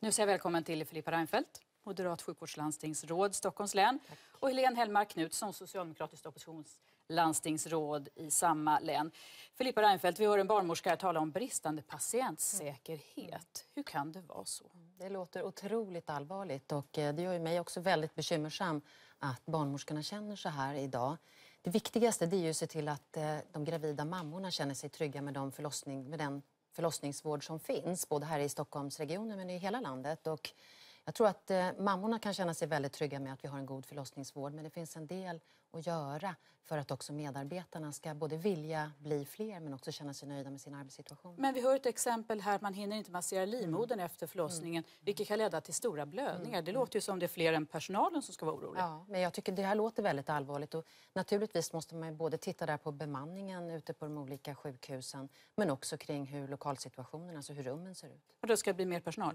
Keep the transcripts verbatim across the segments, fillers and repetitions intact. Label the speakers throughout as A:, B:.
A: Nu säger jag välkommen till Filippa Reinfeldt, moderat sjukvårdslandstingsråd Stockholms län. Tack. Och Helene Hellmark Knutsson, socialdemokratiskt oppositionslandstingsråd i samma län. Filippa Reinfeldt, vi hör en barnmorska här tala om bristande patientsäkerhet. Mm. Hur kan det vara så?
B: Det låter otroligt allvarligt och det gör ju mig också väldigt bekymmersam att barnmorskorna känner så här idag. Det viktigaste det är ju att se till att de gravida mammorna känner sig trygga med, de förlossning, med den förlossningsvård som finns, både här i Stockholmsregionen men i hela landet. Och jag tror att eh, mammorna kan känna sig väldigt trygga med att vi har en god förlossningsvård, men det finns en del att göra för att också medarbetarna ska både vilja bli fler men också känna sig nöjda med sin arbetssituation.
A: Men vi hör ett exempel här, man hinner inte massera livmodern mm. efter förlossningen, mm. vilket kan leda till stora blödningar. Mm. Det låter ju som det är fler än personalen som ska vara oroliga.
B: Ja, men jag tycker det här låter väldigt allvarligt och naturligtvis måste man både titta där på bemanningen ute på de olika sjukhusen men också kring hur lokalsituationen, alltså hur rummen ser ut.
A: Och då ska det bli mer personal?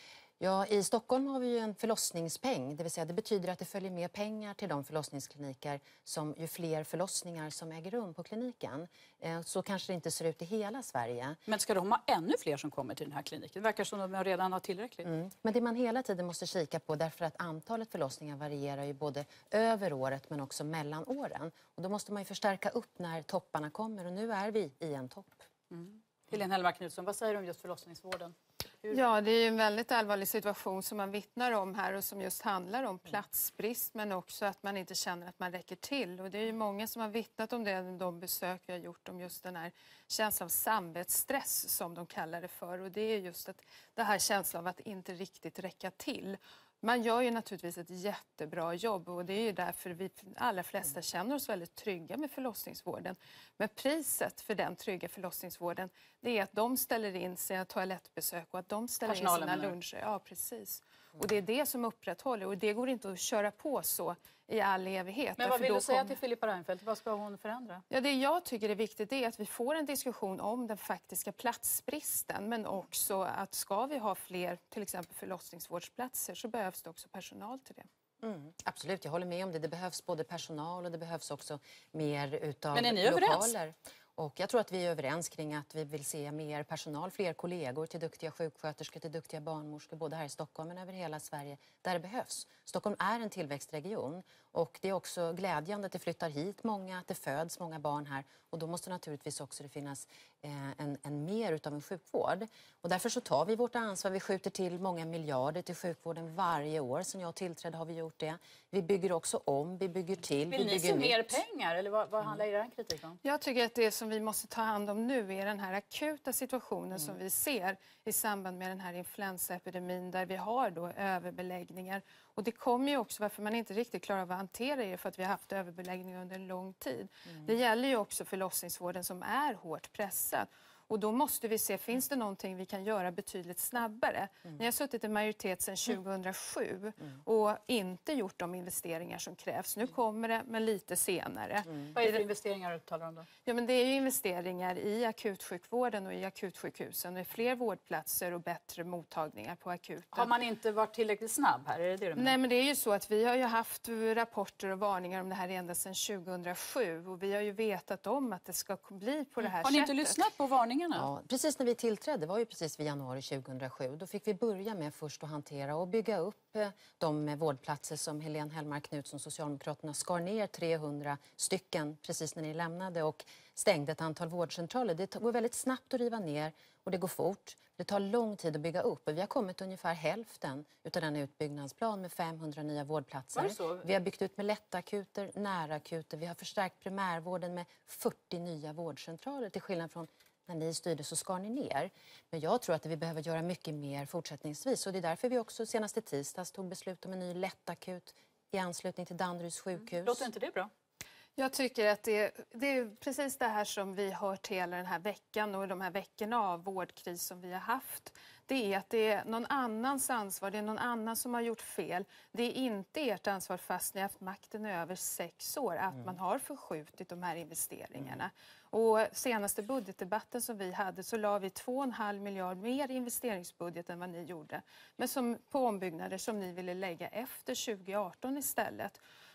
B: Ja, i Stockholm har vi ju en förlossningspeng, det vill säga det betyder att det följer mer pengar till de förlossningskliniker som ju fler förlossningar som äger rum på kliniken. Så kanske det inte ser ut i hela Sverige.
A: Men ska de ha ännu fler som kommer till den här kliniken? Det verkar som att de redan har tillräckligt.
B: Mm. Men det man hela tiden måste kika på, därför att antalet förlossningar varierar ju både över året men också mellan åren. Och då måste man ju förstärka upp när topparna kommer och nu är vi i en topp.
A: Mm. Helene Hellmark Knutsson, vad säger du om just förlossningsvården?
C: Hur? Ja, det är ju en väldigt allvarlig situation som man vittnar om här och som just handlar om platsbrist men också att man inte känner att man räcker till. Och det är ju många som har vittnat om det, de besök vi har gjort om just den här känslan av samvetsstress som de kallar det för. Och det är just att det här känslan av att inte riktigt räcka till. Man gör ju naturligtvis ett jättebra jobb och det är ju därför vi allra flesta känner oss väldigt trygga med förlossningsvården. Men priset för den trygga förlossningsvården det är att de ställer in sina toalettbesök och att de ställer Personalen in sina luncher. Ja, precis. Och det är det som upprätthåller och det går inte att köra på så i all evighet.
A: Men vad vill du säga kom... till Filippa Reinfeldt? Vad ska hon förändra?
C: Ja, det jag tycker är viktigt är att vi får en diskussion om den faktiska platsbristen. Men också att ska vi ha fler till exempel förlossningsvårdsplatser så behövs det också personal till det.
B: Mm, absolut, jag håller med om det. Det behövs både personal och det behövs också mer utav
A: Men är ni
B: lokaler.
A: Överens?
B: Och jag tror att vi är överens kring att vi vill se mer personal, fler kollegor till duktiga sjuksköterskor, till duktiga barnmorskor, både här i Stockholm men över hela Sverige, där det behövs. Stockholm är en tillväxtregion och det är också glädjande att det flyttar hit många, att det föds många barn här. Och då måste naturligtvis också det finnas eh, en, en mer utav en sjukvård. Och därför så tar vi vårt ansvar, vi skjuter till många miljarder till sjukvården varje år. Sen jag tillträdde har vi gjort det. Vi bygger också om, vi bygger till,
A: Vill
B: vi
A: ni
B: bygger
A: se
B: nytt.
A: mer pengar eller vad, vad handlar er kritik om?
C: Jag tycker att det som vi måste ta hand om nu är den här akuta situationen mm. som vi ser i samband med den här influensaepidemin där vi har då överbeläggningar. Och det kommer ju också varför man inte riktigt klarar av att hantera det för att vi har haft överbeläggning under en lång tid. Mm. Det gäller ju också förlossningsvården som är hårt pressad. Och då måste vi se, finns det någonting vi kan göra betydligt snabbare? Mm. Ni har suttit i majoritet sedan tjugohundrasju mm. och inte gjort de investeringar som krävs. Nu kommer det, men lite senare.
A: Mm. Vad är det för investeringar du talar om då?
C: Ja, men det är ju investeringar i akutsjukvården och i akutsjukhusen. Det är fler vårdplatser och bättre mottagningar på akuten.
A: Har man inte varit tillräckligt snabb här? Är det det du menar?
C: Nej, men det är ju så att vi har ju haft rapporter och varningar om det här ända sedan tjugohundrasju. Och vi har ju vetat om att det ska bli på det här
A: sättet. Har ni inte
C: sättet.
A: lyssnat på varningarna?
B: Ja, precis när vi tillträdde var ju precis vid januari tjugohundrasju. Då fick vi börja med först att hantera och bygga upp de vårdplatser som Helene Hellmark Knutsson, Socialdemokraterna, skar ner trehundra stycken precis när ni lämnade och stängde ett antal vårdcentraler. Det går väldigt snabbt att riva ner och det går fort. Det tar lång tid att bygga upp och vi har kommit ungefär hälften utav den utbyggnadsplan med femhundra nya vårdplatser. Vi har byggt ut med lättakuter, närakuter. Vi har förstärkt primärvården med fyrtio nya vårdcentraler till skillnad från när ni styrde så skar ni ner. Men jag tror att vi behöver göra mycket mer fortsättningsvis. Och det är därför vi också senaste tisdags tog beslut om en ny lättakut i anslutning till Danderyds sjukhus. Mm.
A: Låter inte det bra?
C: Jag tycker att det, det är precis det här som vi har hört hela den här veckan och de här veckorna av vårdkris som vi har haft. Det är att det är någon annans ansvar, det är någon annan som har gjort fel. Det är inte ert ansvar fast ni har haft makten i över sex år att mm. man har förskjutit de här investeringarna. Mm. Och senaste budgetdebatten som vi hade så la vi två och en halv miljard mer investeringsbudget än vad ni gjorde. Men som på ombyggnader som ni ville lägga efter tjugo arton istället.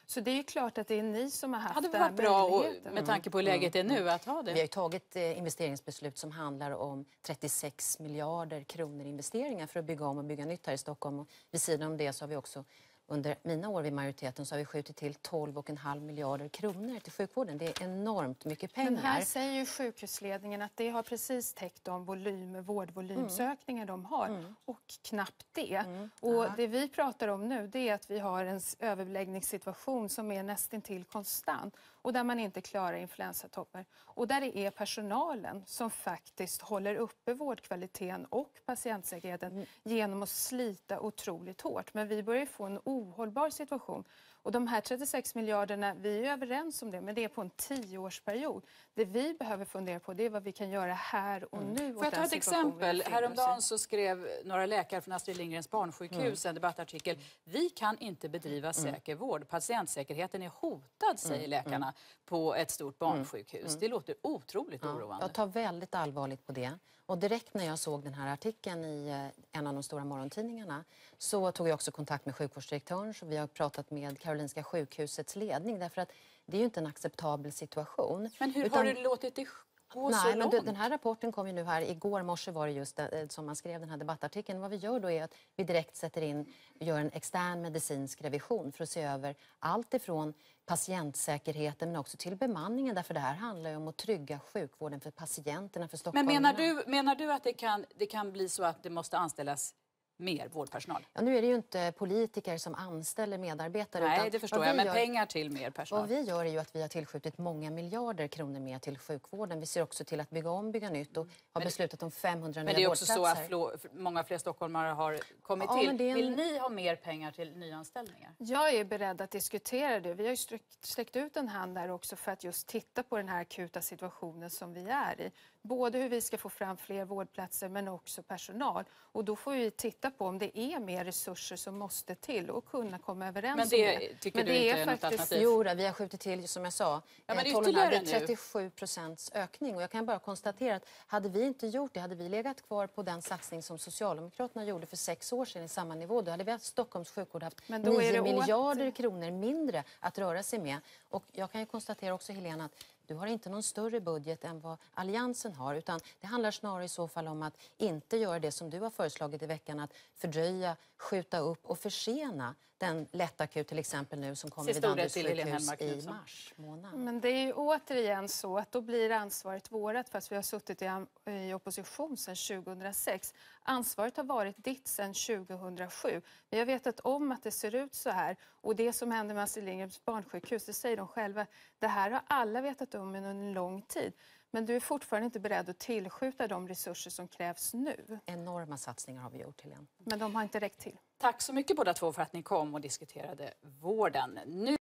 C: Så det är ju klart att det är ni som har haft
A: Hade det
C: den här
A: varit bra och,
C: möjligheten.
A: med tanke på hur läget är nu att ha det?
B: Vi har ju tagit eh, investeringsbeslut som handlar om trettiosex miljarder kronor investeringar för att bygga om och bygga nytt här i Stockholm. Och vid sidan om det så har vi också under mina år vid majoriteten så har vi skjutit till tolv komma fem miljarder kronor till sjukvården. Det är enormt mycket pengar.
C: Men här säger ju sjukhusledningen att det har precis täckt de volymer, vårdvolymsökningar de har.
B: Mm.
C: Och knappt det.
B: Mm.
C: Och
B: Aha.
C: det vi pratar om nu det är att vi har en s- överbeläggningssituation som är nästintill konstant. Och där man inte klarar influensatoppar. Och där det är personalen som faktiskt håller uppe vårdkvaliteten och patientsäkerheten
B: Mm.
C: genom att slita otroligt hårt. Men vi börjar få en ohållbar situation. Och de här trettiosex miljarderna, vi är överens om det, men det är på en tioårsperiod. Det vi behöver fundera på det är vad vi kan göra här och nu.
A: Får jag ta ett exempel? Häromdagen så skrev några läkare från Astrid Lindgrens barnsjukhus en debattartikel. Vi kan inte bedriva säker vård. Patientsäkerheten är hotad, säger läkarna på ett stort barnsjukhus. Det låter otroligt
B: Ja,
A: oroande.
B: jag tar väldigt allvarligt på det. Och direkt när jag såg den här artikeln i eh, en av de stora morgontidningarna så tog jag också kontakt med sjukvårdsdirektören så vi har pratat med Karolinska sjukhusets ledning därför att det är ju inte en acceptabel situation.
A: Men hur
B: Utan-
A: har du låtit det gå
B: Nej,
A: så
B: men
A: långt?
B: det- den här rapporten kom ju nu här. Igår morse var det just det, som man skrev den här debattartikeln. Vad vi gör då är att vi direkt sätter in, gör en extern medicinsk revision för att se över allt ifrån patientsäkerheten men också till bemanningen. Därför det här handlar ju om att trygga sjukvården för patienterna, för
A: Men
B: stockholmarna.
A: menar du, menar du att det kan, det kan bli så att det måste anställas mer vårdpersonal?
B: Ja, nu är det ju inte politiker som anställer medarbetare.
A: Nej,
B: utan
A: det förstår
B: vad
A: jag.
B: vi
A: Men
B: gör-
A: pengar till mer personal.
B: Vad vi gör är ju att vi har tillskjutit många miljarder kronor mer till sjukvården. Vi ser också till att bygga om, bygga nytt och har beslutat om femhundra
A: Men
B: nya
A: det är också så
B: vårdplatser.
A: att flå, många fler stockholmare har kommit
B: Ja,
A: till.
B: men det är en-
A: Vill ni ha mer pengar till nyanställningar?
C: Jag är beredd att diskutera det. Vi har ju sträckt, sträckt ut en hand där också för att just titta på den här akuta situationen som vi är i. Både hur vi ska få fram fler vårdplatser men också personal. Och då får vi titta på om det är mer resurser som måste till och kunna komma överens
A: Men
C: om
A: det
C: det.
A: tycker
C: Men
A: du
C: det
A: inte
C: är
A: är något
C: faktiskt-
A: alternativ?
B: Jo, då, vi har skjutit till, som jag sa,
A: Ja, men
B: eh, tolv komma fem,
A: ytterligare
B: det är
A: nu.
B: trettiosju procents ökning. Och jag kan bara konstatera att hade vi inte gjort det, hade vi legat kvar på den satsning som Socialdemokraterna gjorde för sex år sedan i samma nivå, då hade vi haft Stockholms sjukvård haft
C: Men då är
B: nio
C: det åt-
B: miljarder kronor mindre att röra sig med. Och jag kan ju konstatera också, Helena, att du har inte någon större budget än vad Alliansen har, utan det handlar snarare i så fall om att inte göra det som du har föreslagit i veckan, att fördröja, skjuta upp och försena den lättakut till exempel nu som kommer vid
A: Sista ordet
B: Danderyds
A: till Helene
B: sjukhus
A: Hellmark
B: i
A: Knutsson.
B: mars månad.
C: Men det är ju återigen så att då blir ansvaret vårat fast vi har suttit i, am- i opposition sedan tjugohundrasex. Ansvaret har varit ditt sedan tjugohundrasju. Vi har vetat om att det ser ut så här och det som händer med Astrid Lindgrens barnsjukhus, det säger de själva, det här har alla vetat om under en lång tid. Men du är fortfarande inte beredd att tillskjuta de resurser som krävs nu.
B: Enorma satsningar har vi gjort, Helena.
C: Men de har inte räckt till.
A: Tack så mycket båda två för att ni kom och diskuterade vården. Nu